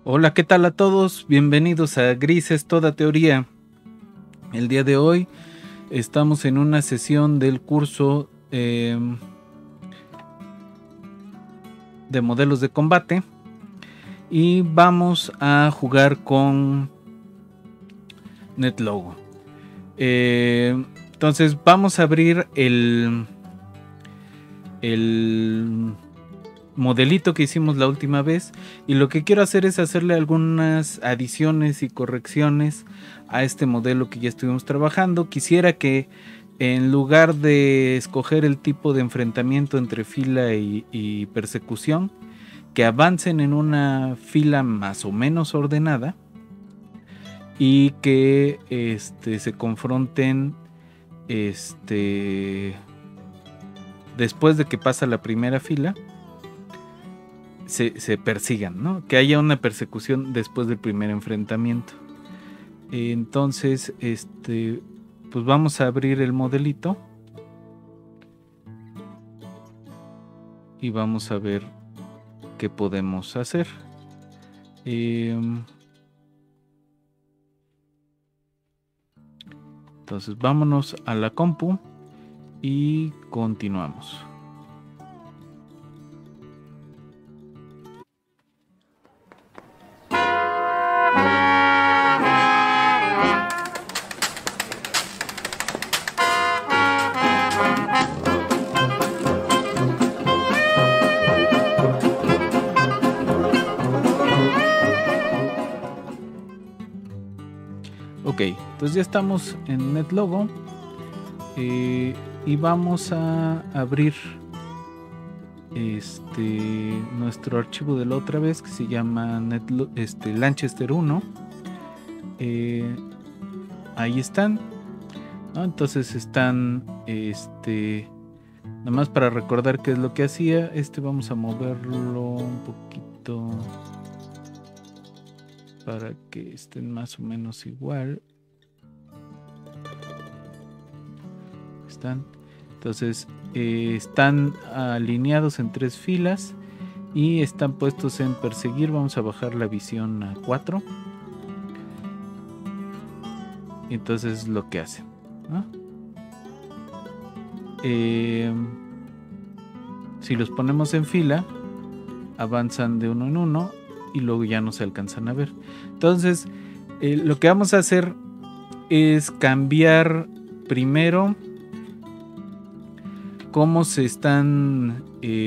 Hola, ¿qué tal a todos? Bienvenidos a Grises Toda Teoría. El día de hoy estamos en una sesión del curso de modelos de combate y vamos a jugar con NetLogo. Entonces vamos a abrir el modelito que hicimos la última vez, y lo que quiero hacer es hacerle algunas adiciones y correcciones a este modelo que ya estuvimos trabajando. Quisiera que en lugar de escoger el tipo de enfrentamiento entre fila y persecución, que avancen en una fila más o menos ordenada y que se confronten después de que pasa la primera fila. Se persigan, ¿no? Que haya una persecución después del primer enfrentamiento. Entonces, pues vamos a abrir el modelito y vamos a ver qué podemos hacer. Entonces vámonos a la compu y continuamos. Ok, entonces ya estamos en NetLogo y vamos a abrir nuestro archivo de la otra vez, que se llama Lanchester 1. Ahí están, ¿no? Entonces están nada más para recordar qué es lo que hacía. Vamos a moverlo un poquito para que estén más o menos igual. Entonces están alineados en 3 filas y están puestos en perseguir. Vamos a bajar la visión a 4. Entonces es lo que hacen, ¿no? Si los ponemos en fila, avanzan de uno en uno y luego ya no se alcanzan a ver. Entonces lo que vamos a hacer es cambiar primero cómo se están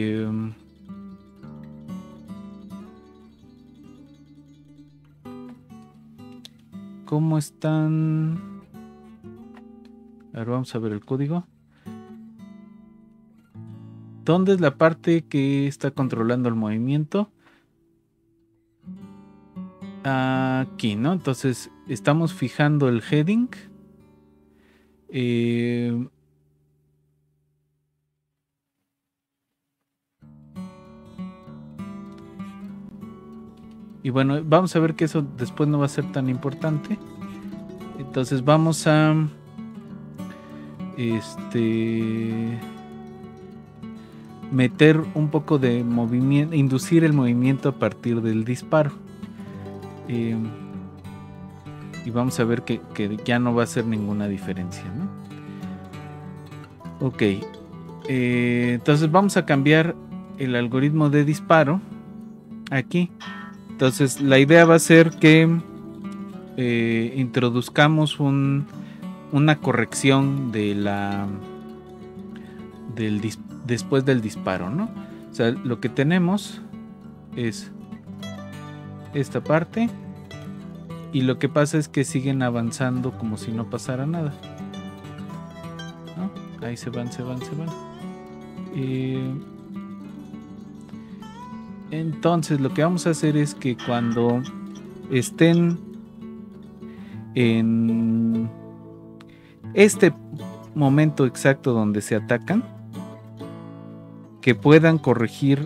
a ver, vamos a ver el código. ¿Dónde es la parte que está controlando el movimiento? Aquí, ¿no? Entonces estamos fijando el heading. Y bueno, vamos a ver que eso después no va a ser tan importante. Entonces vamos a meter un poco de movimiento, inducir el movimiento a partir del disparo. Y vamos a ver que ya no va a hacer ninguna diferencia, ¿no? Ok. Entonces vamos a cambiar el algoritmo de disparo aquí. Entonces la idea va a ser que introduzcamos una corrección de después del disparo, ¿no? O sea, lo que tenemos es esta parte y lo que pasa es que siguen avanzando como si no pasara nada, ¿no? Ahí se van. Entonces lo que vamos a hacer es que cuando estén en este momento exacto donde se atacan, que puedan corregir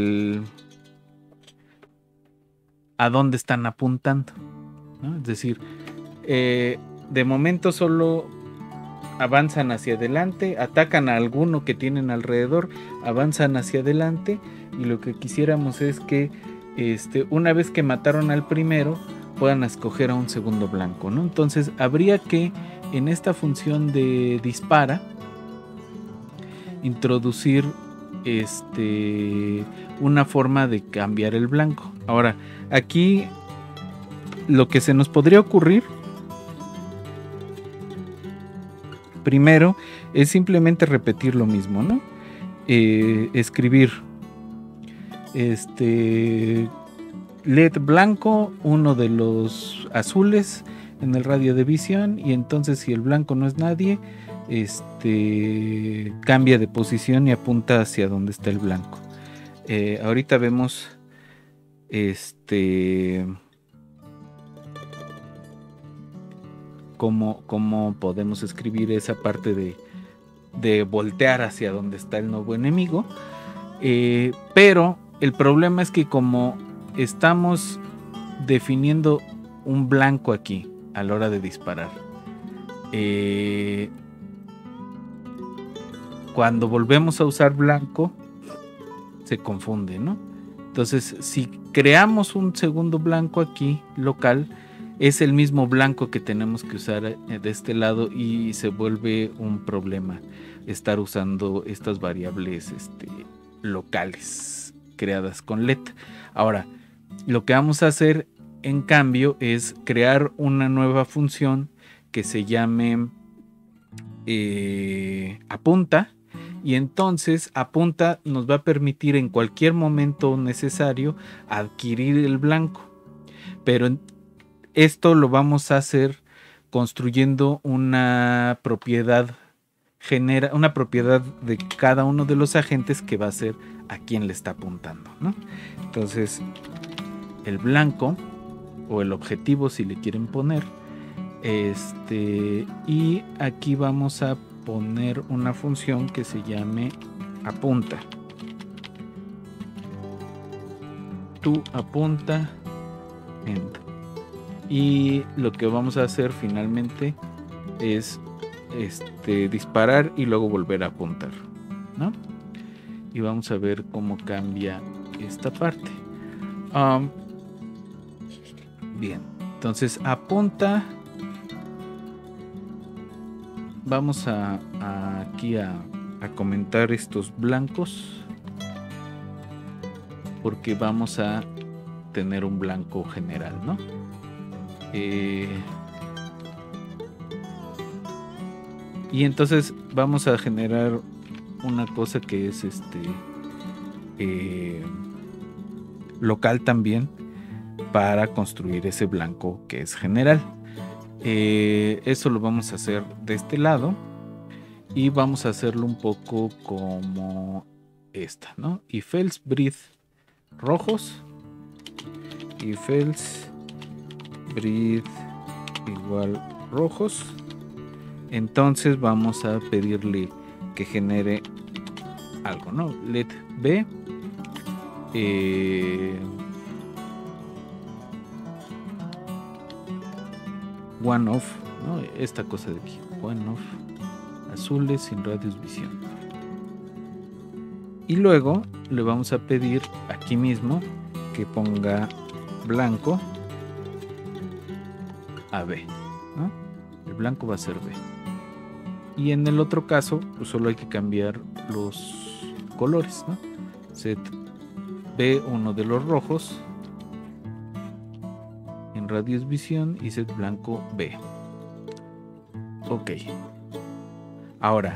a dónde están apuntando, ¿no? Es decir, de momento solo avanzan hacia adelante, atacan a alguno que tienen alrededor, avanzan hacia adelante, y lo que quisiéramos es que una vez que mataron al primero, puedan escoger a un segundo blanco, ¿no? Entonces habría que en esta función de dispara introducir una forma de cambiar el blanco. Ahora, aquí lo que se nos podría ocurrir primero es simplemente repetir lo mismo, ¿no? Escribir LED blanco, uno de los azules en el radio de visión, y entonces si el blanco no es nadie, cambia de posición y apunta hacia donde está el blanco. Ahorita vemos cómo podemos escribir esa parte de voltear hacia donde está el nuevo enemigo. Pero el problema es que como estamos definiendo un blanco aquí a la hora de disparar, cuando volvemos a usar blanco se confunde, ¿no? Entonces, si creamos un segundo blanco aquí local, es el mismo blanco que tenemos que usar de este lado y se vuelve un problema estar usando estas variables locales creadas con LED. Ahora, lo que vamos a hacer en cambio es crear una nueva función que se llame apunta, y entonces apunta nos va a permitir en cualquier momento necesario adquirir el blanco, pero esto lo vamos a hacer construyendo una propiedad de cada uno de los agentes que va a ser a quien le está apuntando, ¿no? Entonces el blanco o el objetivo, si le quieren poner, y aquí vamos a poner una función que se llame apunta. Tú apunta end. Y lo que vamos a hacer finalmente es disparar y luego volver a apuntar, ¿no? Y vamos a ver cómo cambia esta parte. Bien, entonces apunta. Vamos aquí a comentar estos blancos, porque vamos a tener un blanco general, ¿no? Y entonces vamos a generar una cosa que es local también, para construir ese blanco que es general. Eso lo vamos a hacer de este lado y vamos a hacerlo un poco como esta, ¿no? If else breathe rojos, if else breathe igual rojos, entonces vamos a pedirle que genere algo, ¿no? Let b one off, ¿no? Esta cosa de aquí, one off, azules sin radius visión. Y luego le vamos a pedir aquí mismo que ponga blanco a B, ¿no? El blanco va a ser B. Y en el otro caso, pues solo hay que cambiar los colores, ¿no? Set B uno de los rojos en radius visión y set blanco B. Ok. Ahora,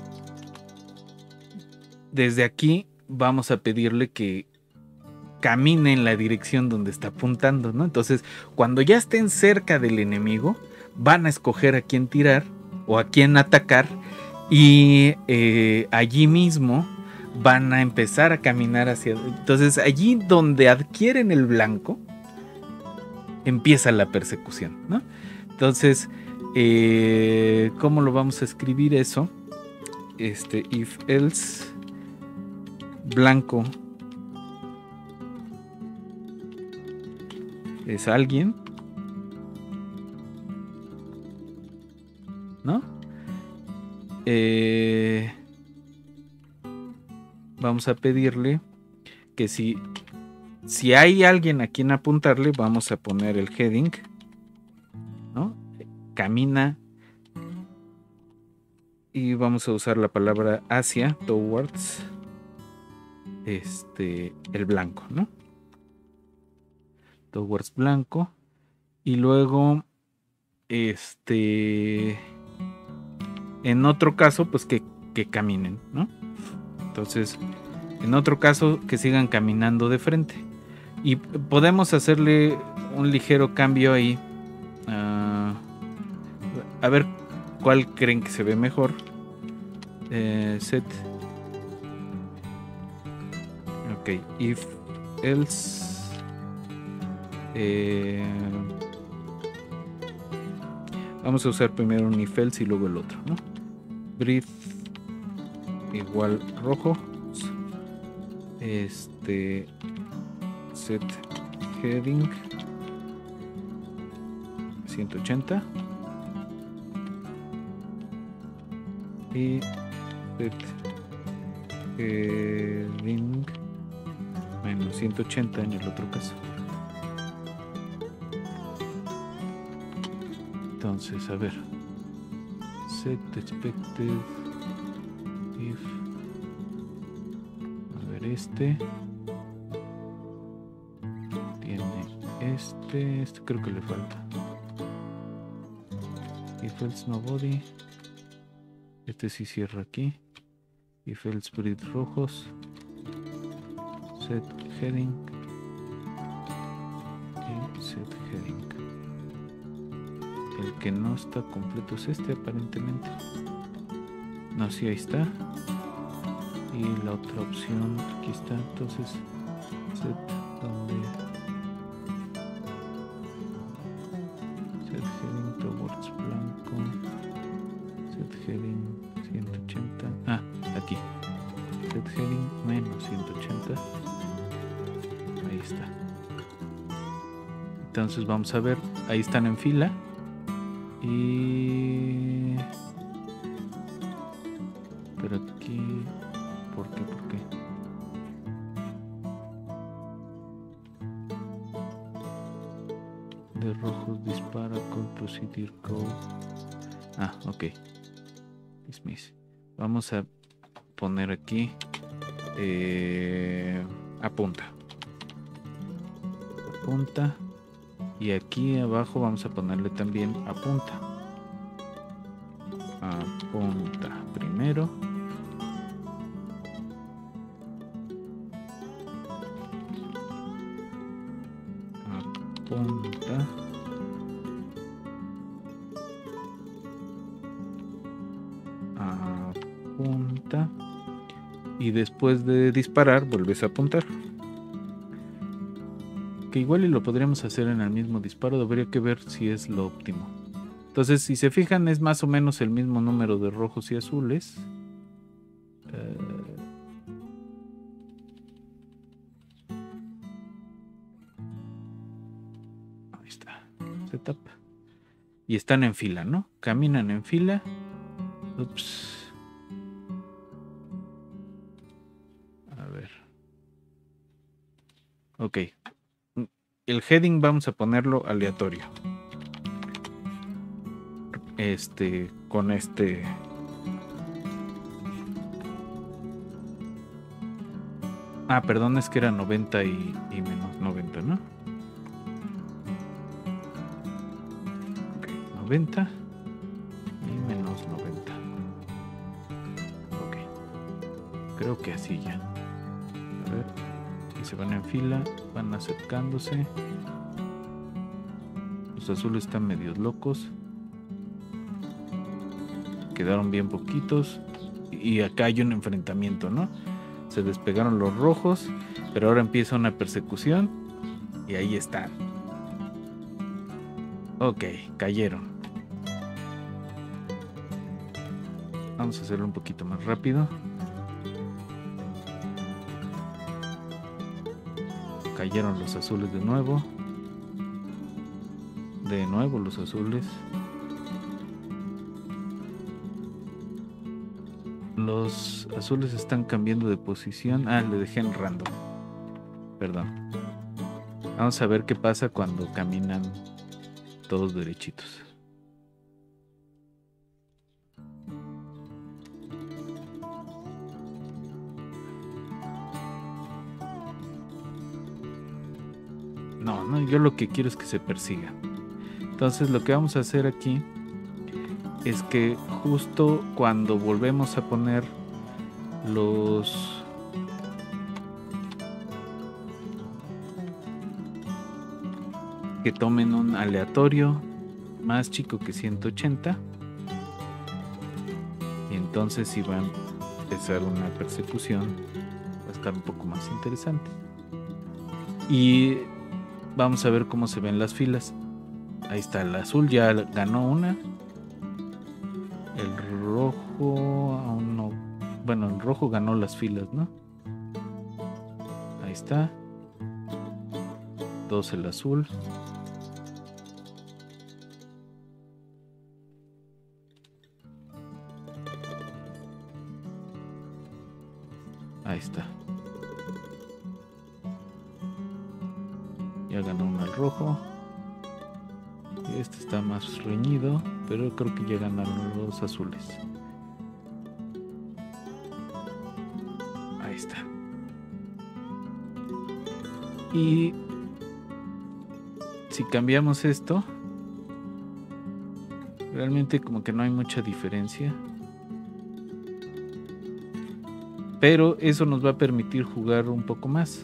desde aquí vamos a pedirle que camine en la dirección donde está apuntando, ¿no? Entonces, cuando ya estén cerca del enemigo, van a escoger a quién tirar o a quién atacar, y allí mismo van a empezar a caminar hacia... Entonces, allí donde adquieren el blanco, empieza la persecución, ¿no? Entonces, ¿cómo lo vamos a escribir eso? If else blanco es alguien, ¿no? Vamos a pedirle que si si hay alguien a quien apuntarle, vamos a poner el heading, ¿no? Camina. Y vamos a usar la palabra hacia, towards, el blanco, ¿no? Towards blanco. Y luego, en otro caso, pues que caminen, ¿no? Entonces, en otro caso, que sigan caminando de frente. Y podemos hacerle un ligero cambio ahí. A ver cuál creen que se ve mejor. Set. Ok, if, else. Vamos a usar primero un if else y luego el otro, ¿no? Breathe igual rojo. Set heading 180 y set heading menos 180 en el otro caso. Entonces, a ver, set expected if, a ver, tiene este creo que le falta. If else no body, sí cierra aquí. If else breathe rojos, set heading y set heading. El que no está completo es aparentemente. No, sí, ahí está. Y la otra opción aquí está. Entonces, set donde set heading towards blanco, set heading 180. Aquí. Set heading menos 180. Ahí está. Entonces vamos a ver. Ahí están en fila. Y pero aquí, ¿por qué? De rojos dispara con procedure code. Ok. Dismiss. Vamos a poner aquí apunta. Y aquí abajo vamos a ponerle también apunta. Apunta primero. Apunta. Apunta. Y después de disparar, vuelves a apuntar. Que igual y lo podríamos hacer en el mismo disparo. Habría que ver si es lo óptimo. Entonces, si se fijan, es más o menos el mismo número de rojos y azules. Ahí está. Setup. Y están en fila, ¿no? Caminan en fila. Ups. A ver. Ok. El heading vamos a ponerlo aleatorio. Con perdón, es que era 90 y menos 90, ¿no? Ok, 90 y menos 90. Ok. Creo que así ya. A ver. Y se van en fila, van acercándose. Los azules están medios locos. Quedaron bien poquitos. Y acá hay un enfrentamiento, ¿no? Se despegaron los rojos, pero ahora empieza una persecución. Y ahí están. Ok, cayeron. Vamos a hacerlo un poquito más rápido. Cayeron los azules de nuevo. De nuevo los azules. Los azules están cambiando de posición. Le dejé en random. Perdón. Vamos a ver qué pasa cuando caminan todos derechitos. No, yo lo que quiero es que se persiga. Entonces lo que vamos a hacer aquí es que justo cuando volvemos a poner los que tomen un aleatorio más chico que 180, y entonces si va a empezar una persecución va a estar un poco más interesante. Y vamos a ver cómo se ven las filas. Ahí está, el azul ya ganó una. El rojo aún no. Bueno, el rojo ganó las filas, ¿no? Ahí está. 2 el azul. Ahí está. Ya ganó uno el rojo. Y este está más reñido, pero creo que ya ganaron los azules. Ahí está. Y si cambiamos esto, realmente como que no hay mucha diferencia. Pero eso nos va a permitir jugar un poco más.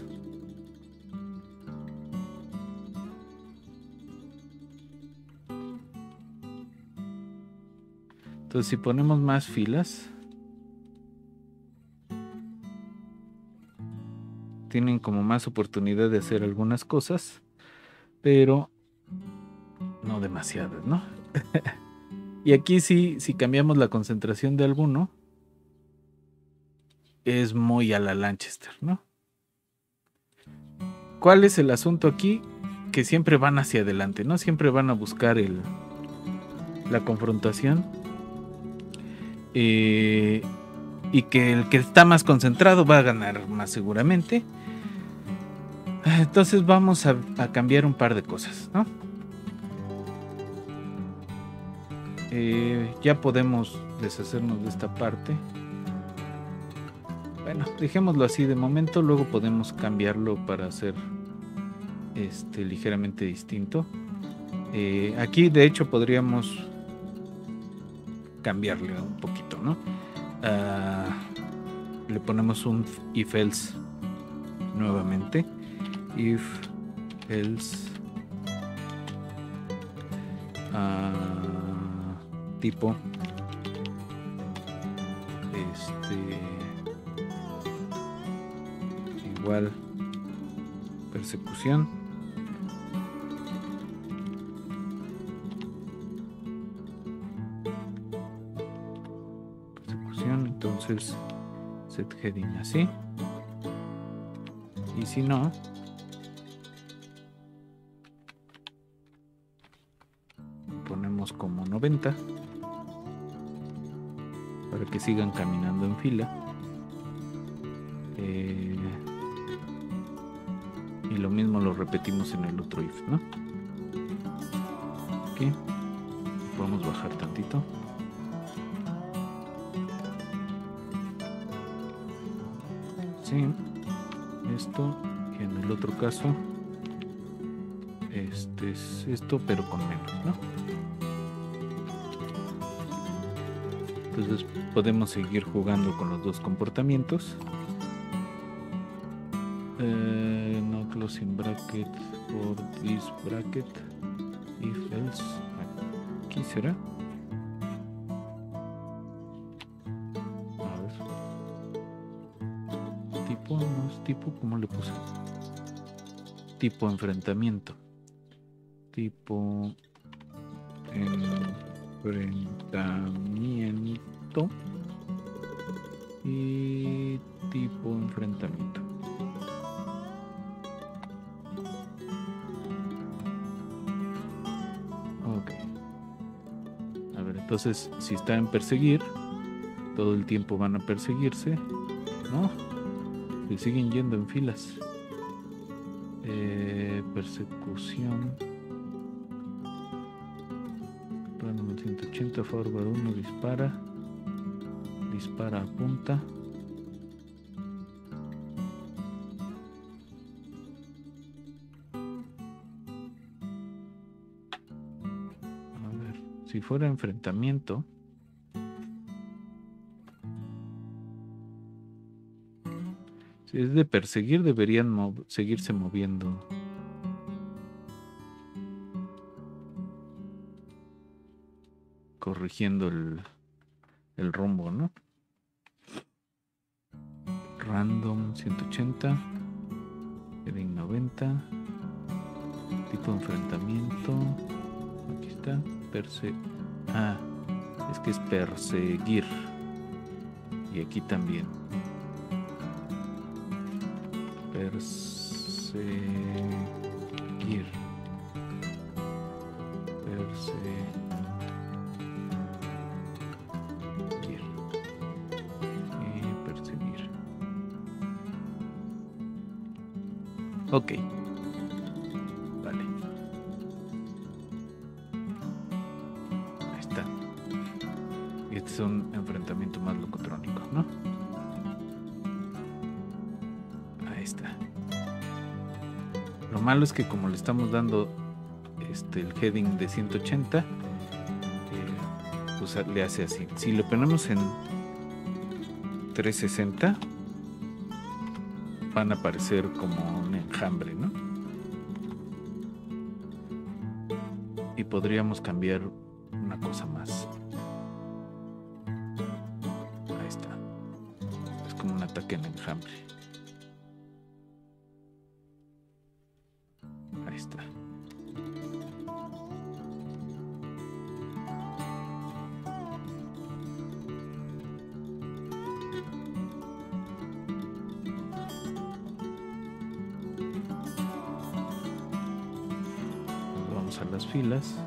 Entonces si ponemos más filas, tienen como más oportunidad de hacer algunas cosas, pero no demasiadas, ¿no? Y aquí sí, si cambiamos la concentración de alguno, es muy a la Lanchester, ¿no? ¿Cuál es el asunto aquí? Que siempre van hacia adelante, ¿no? Siempre van a buscar la confrontación. Y que el que está más concentrado va a ganar más seguramente. Entonces vamos a cambiar un par de cosas, ¿no? Ya podemos deshacernos de esta parte. Bueno, dejémoslo así de momento. Luego podemos cambiarlo para hacer ligeramente distinto. Aquí de hecho podríamos cambiarle un poquito, ¿no? Le ponemos un if else nuevamente. If else tipo igual persecución. Entonces set heading así, y si no, ponemos como 90 para que sigan caminando en fila. Y lo mismo lo repetimos en el otro if, ¿no? Aquí podemos bajar tantito. Sí, esto, y en el otro caso es esto, pero con menos, ¿no? Entonces podemos seguir jugando con los dos comportamientos. No closing bracket for this bracket, if else. Aquí será. No es tipo, ¿cómo le puse? Tipo enfrentamiento. Tipo enfrentamiento. Y tipo enfrentamiento. Ok. A ver, entonces, si está en perseguir, todo el tiempo van a perseguirse, ¿no? Se siguen yendo en filas. persecución. Random 180, forward 1, dispara. Dispara, apunta. A ver, si fuera enfrentamiento. Si es de perseguir, deberían seguirse moviendo. Corrigiendo el rumbo, ¿no? Random 180. Heading 90. Tipo de enfrentamiento. Aquí está. Es que es perseguir. Y aquí también. Perseguir. Perseguir. Ok. Vale. Ahí está. Y este es un enfrentamiento más locotrónico, ¿no? Ahí está. Lo malo es que como le estamos dando el heading de 180, pues le hace así. Si lo ponemos en 360, van a aparecer como un enjambre, ¿no? Y podríamos cambiar una cosa más. Ahí está. Es como un ataque en enjambre. Ahí está. Vamos a las filas.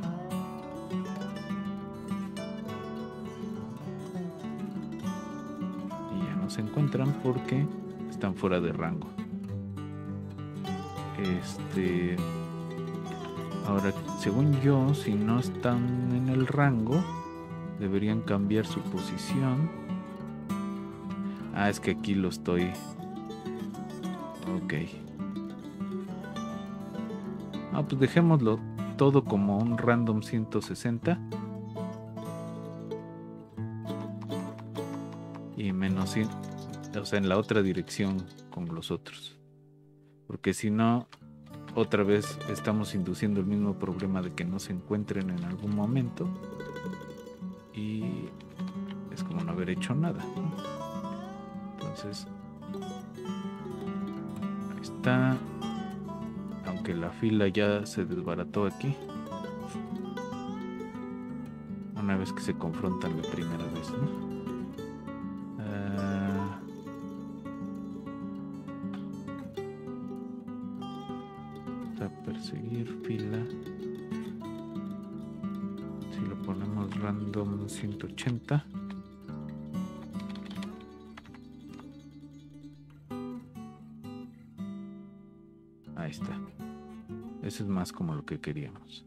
Y ya no se encuentran porque están fuera de rango. Ahora, según yo, si no están en el rango, deberían cambiar su posición. Es que aquí lo estoy. Ok. Pues dejémoslo todo como un random 160. Y menos 100, o sea, en la otra dirección con los otros. Porque si no, otra vez estamos induciendo el mismo problema de que no se encuentren en algún momento. Y es como no haber hecho nada, ¿no? Entonces, ahí está. Aunque la fila ya se desbarató aquí. Una vez que se confrontan la primera vez, ¿no? Perseguir fila. Si lo ponemos random 180. Ahí está. Eso es más como lo que queríamos.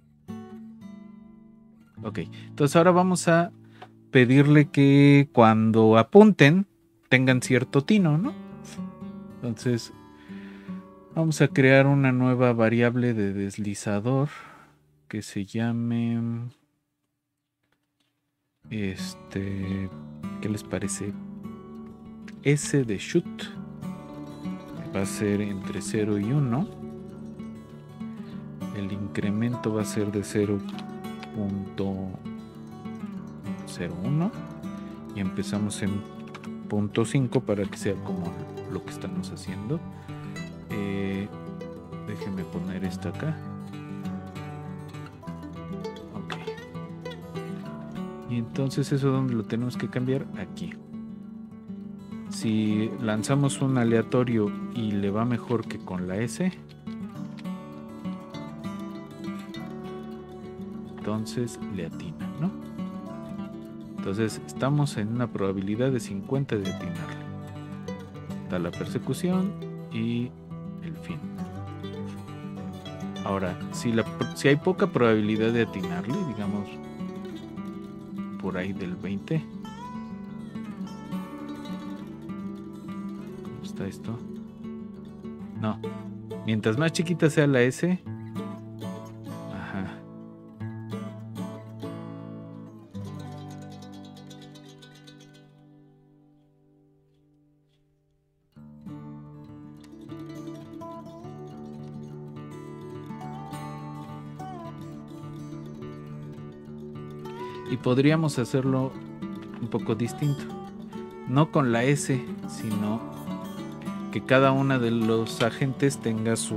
Ok, entonces ahora vamos a pedirle que cuando apunten tengan cierto tino, ¿no? Entonces vamos a crear una nueva variable de deslizador que se llame ¿qué les parece? S de shoot. Va a ser entre 0 y 1. El incremento va a ser de 0.01 y empezamos en 0.5 para que sea como lo que estamos haciendo. Déjenme poner esto acá. Ok. Y entonces eso, ¿dónde lo tenemos que cambiar? Aquí. Si lanzamos un aleatorio y le va mejor que con la S, entonces le atina, ¿no? Entonces estamos en una probabilidad de 50 de atinarle. Está la persecución y el fin. Ahora, si hay poca probabilidad de atinarle, digamos por ahí del 20. ¿Cómo está esto? No. Mientras más chiquita sea la S. Ajá. Y podríamos hacerlo un poco distinto. No con la S, sino que cada una de los agentes tenga su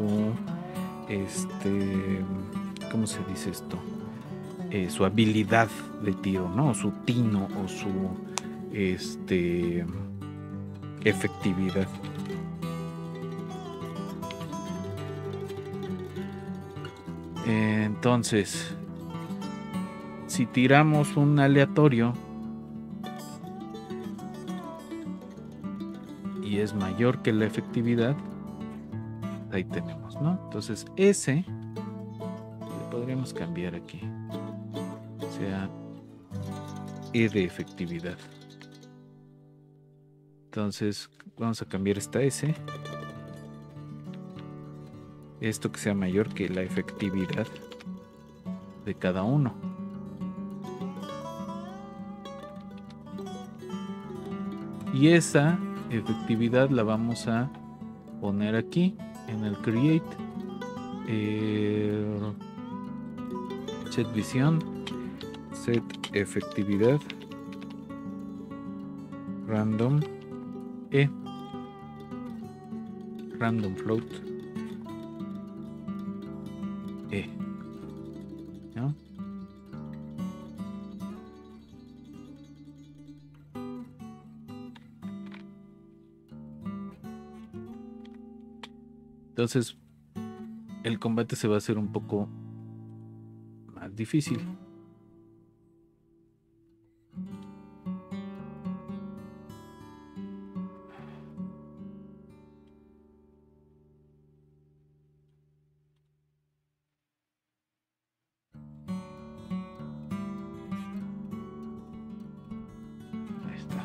¿cómo se dice esto? Su habilidad de tiro, ¿no? O su tino o su efectividad. Entonces, si tiramos un aleatorio y es mayor que la efectividad, ahí tenemos, ¿no? Entonces S le podríamos cambiar aquí, sea E de efectividad. Entonces vamos a cambiar esta S, esto que sea mayor que la efectividad de cada uno. Y esa efectividad la vamos a poner aquí en el create, set visión, set efectividad random E, random float E, ¿no? Entonces el combate se va a hacer un poco más difícil. Ahí está.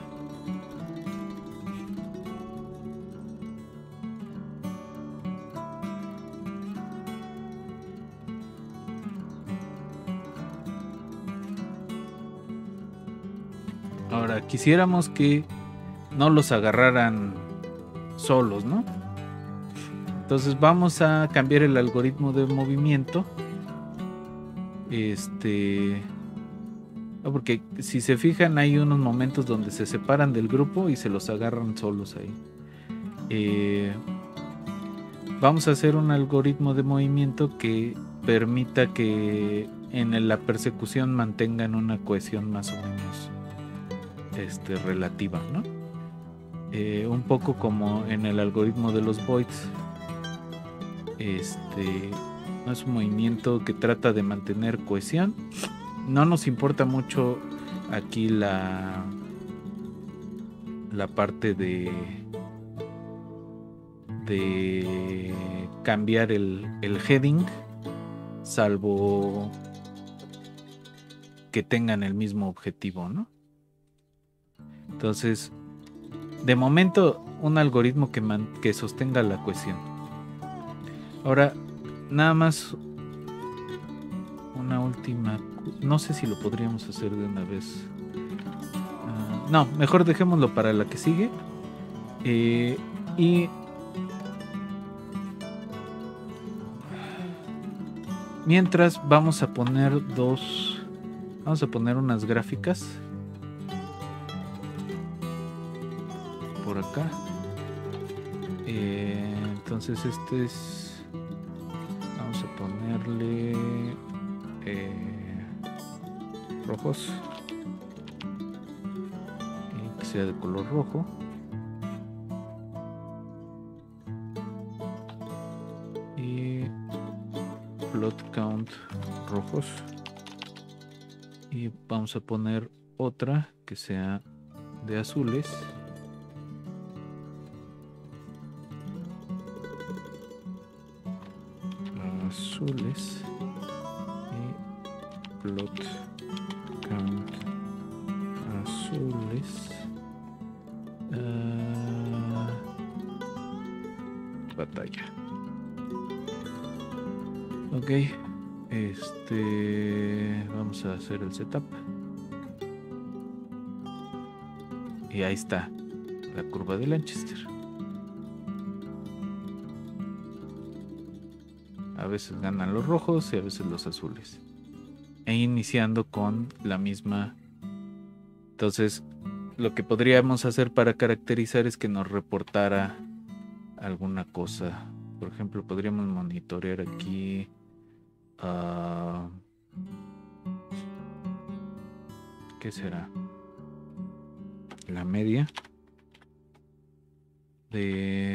Ahora, quisiéramos que no los agarraran solos, ¿no? Entonces vamos a cambiar el algoritmo de movimiento. Porque si se fijan hay unos momentos donde se separan del grupo y se los agarran solos ahí. Vamos a hacer un algoritmo de movimiento que permita que en la persecución mantengan una cohesión más o menos relativa, ¿no? Un poco como en el algoritmo de los voids. No es un movimiento que trata de mantener cohesión. No nos importa mucho aquí la parte de cambiar el heading, salvo que tengan el mismo objetivo, ¿no? Entonces, de momento, un algoritmo que sostenga la cohesión. Ahora, nada más una última. No sé si lo podríamos hacer de una vez. No, mejor dejémoslo para la que sigue. Y mientras vamos a poner unas gráficas por acá. Entonces vamos a ponerle rojos y que sea de color rojo. Y float count rojos. Y vamos a poner otra que sea de azules. azules y plot count azules. Batalla. Ok, vamos a hacer el setup. Y ahí está la curva de Lanchester. A veces ganan los rojos y a veces los azules. E iniciando con la misma. Entonces, lo que podríamos hacer para caracterizar es que nos reportara alguna cosa. Por ejemplo, podríamos monitorear aquí. ¿Qué será? La media de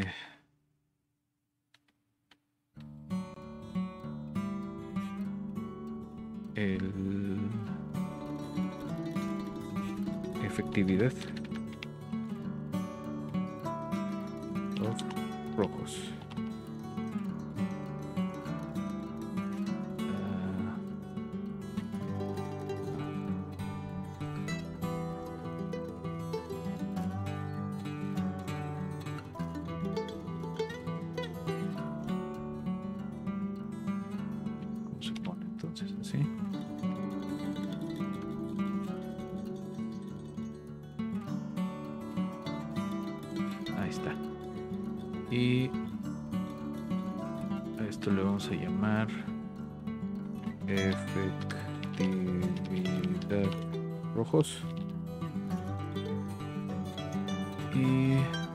efectividad of rojos. ¿Cómo se pone entonces? Así. Ahí está. Y a esto le vamos a llamar efectividad rojos. Y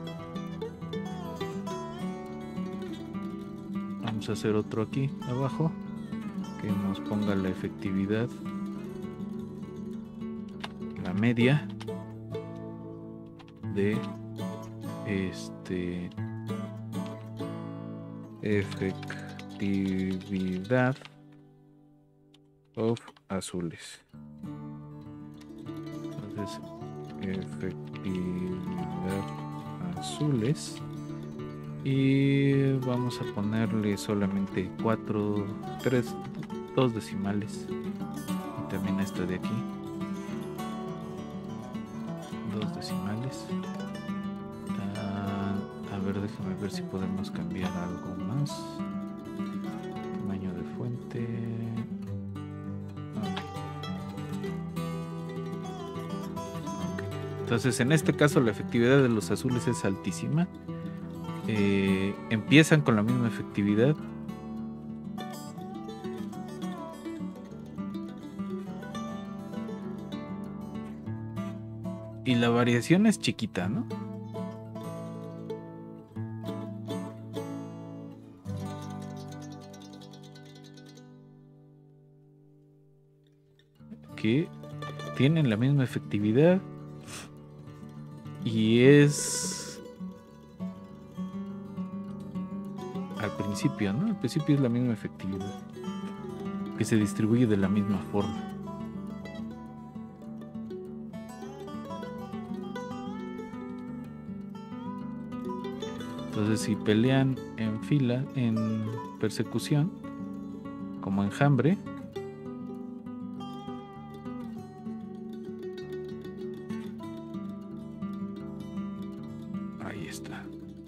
vamos a hacer otro aquí abajo que nos ponga la efectividad, la media de efectividad of azules. Entonces, efectividad azules, y vamos a ponerle solamente 2 decimales, y también esta de aquí 2 decimales. A ver, déjame ver si podemos cambiar algo más. Tamaño de fuente. Okay. Entonces, en este caso la efectividad de los azules es altísima. Empiezan con la misma efectividad. Y la variación es chiquita, ¿no? Que tienen la misma efectividad y es al principio, ¿no? Al principio es la misma efectividad que se distribuye de la misma forma. Entonces, si pelean en fila, en persecución, como enjambre, ahí está.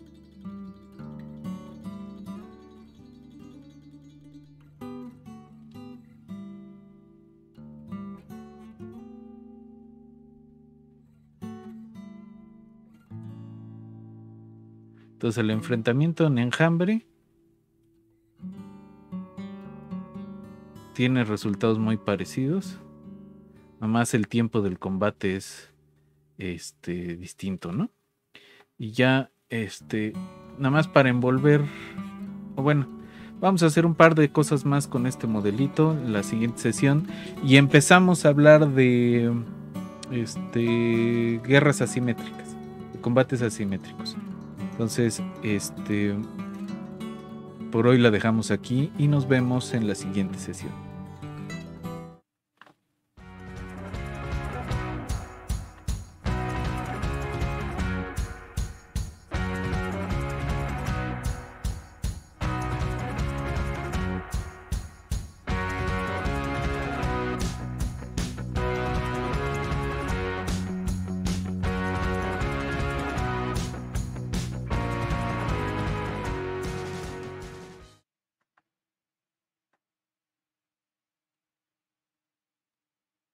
Entonces, el enfrentamiento en enjambre tiene resultados muy parecidos. Nomás el tiempo del combate es distinto, ¿no? Y ya nada más para envolver, o bueno, vamos a hacer un par de cosas más con este modelito en la siguiente sesión, y empezamos a hablar de guerras asimétricas, de combates asimétricos. Entonces, por hoy la dejamos aquí y nos vemos en la siguiente sesión.